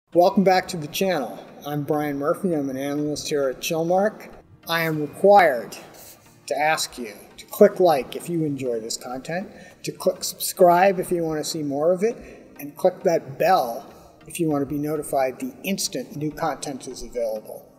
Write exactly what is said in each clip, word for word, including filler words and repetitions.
Welcome back to the channel. I'm Brian Murphy. I'm an analyst here at Chilmark. I am required to ask you to click like if you enjoy this content, to click subscribe if you want to see more of it, and click that bell if you want to be notified the instant new content is available.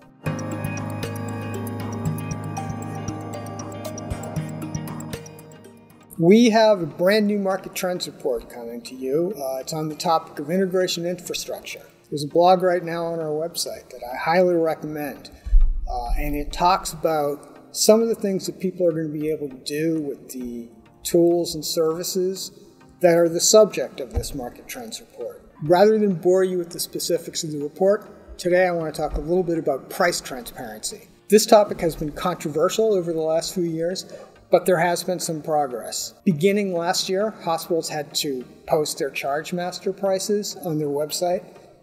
We have a brand new market trends report coming to you. Uh, it's on the topic of integration infrastructure. There's a blog right now on our website that I highly recommend, uh, and it talks about some of the things that people are going to be able to do with the tools and services that are the subject of this market trends report. Rather than bore you with the specifics of the report, today I want to talk a little bit about price transparency. This topic has been controversial over the last few years, but there has been some progress. Beginning last year, hospitals had to post their charge master prices on their website.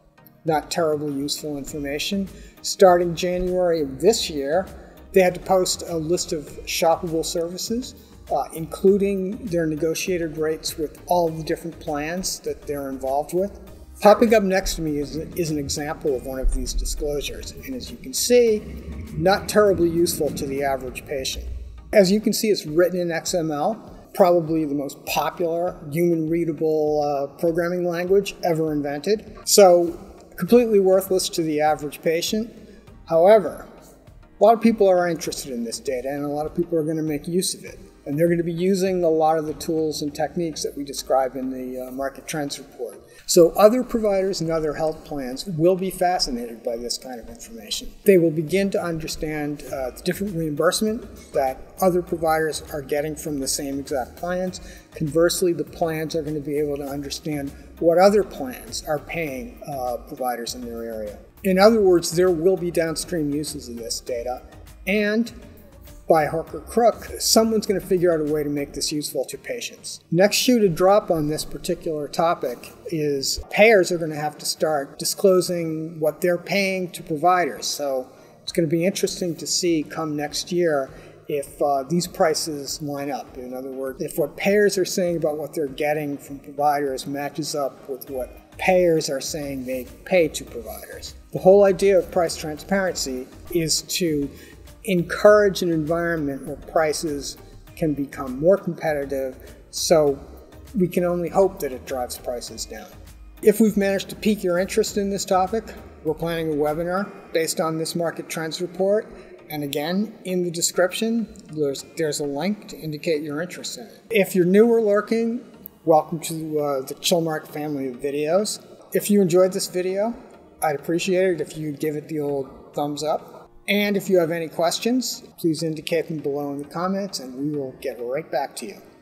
Not terribly useful information. Starting January of this year, they had to post a list of shoppable services, uh, including their negotiated rates with all the different plans that they're involved with. Popping up next to me is, is an example of one of these disclosures, and as you can see, not terribly useful to the average patient. As you can see, it's written in X M L, probably the most popular human-readable uh, programming language ever invented. So, completely worthless to the average patient. However, a lot of people are interested in this data, and a lot of people are going to make use of it. And they're going to be using a lot of the tools and techniques that we describe in the uh, market trends report. So other providers and other health plans will be fascinated by this kind of information. They will begin to understand uh, the different reimbursement that other providers are getting from the same exact plans. Conversely, the plans are going to be able to understand what other plans are paying uh, providers in their area. In other words, there will be downstream uses of this data, and by hook or crook, someone's going to figure out a way to make this useful to patients. Next shoe to drop on this particular topic is payers are going to have to start disclosing what they're paying to providers. So it's going to be interesting to see come next year if uh, these prices line up. In other words, if what payers are saying about what they're getting from providers matches up with what payers are saying they pay to providers. The whole idea of price transparency is to encourage an environment where prices can become more competitive, so we can only hope that it drives prices down. If we've managed to pique your interest in this topic, we're planning a webinar based on this market trends report. And again, in the description, there's, there's a link to indicate your interest in it. If you're new or lurking, welcome to uh, the Chilmark family of videos. If you enjoyed this video, I'd appreciate it if you'd give it the old thumbs up. And if you have any questions, please indicate them below in the comments and we will get right back to you.